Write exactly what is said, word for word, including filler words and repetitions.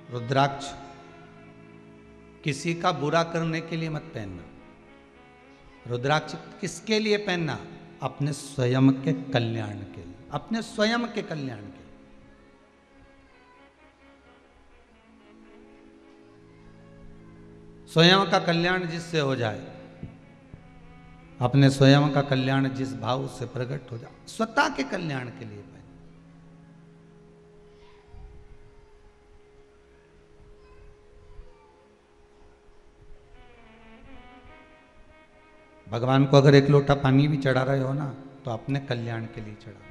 रुद्राक्ष किसी का बुरा करने के लिए मत पहनना। रुद्राक्ष किसके लिए पहनना? अपने स्वयं के कल्याण के लिए, अपने स्वयं के कल्याण के लिए। स्वयं का कल्याण जिससे हो जाए, अपने स्वयं का कल्याण जिस भाव से प्रकट हो जाए, स्वतः के कल्याण के लिए पहने। भगवान को अगर एक लोटा पानी भी चढ़ा रहे हो ना, तो अपने कल्याण के लिए चढ़ाओ।